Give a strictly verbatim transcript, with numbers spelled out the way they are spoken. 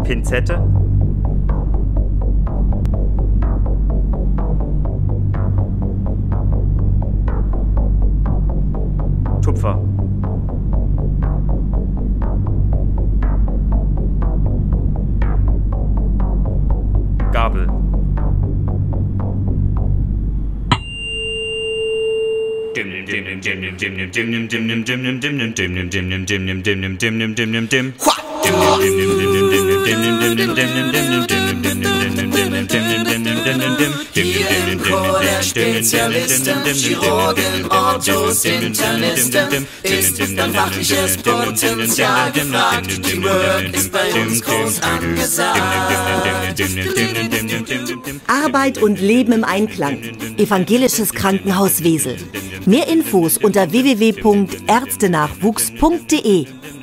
Pinzette, Tupfer, Gabel, der Spezialisten, Chirurgen, Orthos, Internisten, ist dann fachliches Potenzial gefragt. Die Work ist bei uns groß angesagt. Arbeit und Leben im Einklang. Evangelisches Krankenhaus Wesel. Mehr Infos unter w w w punkt ärztenachwuchs punkt de.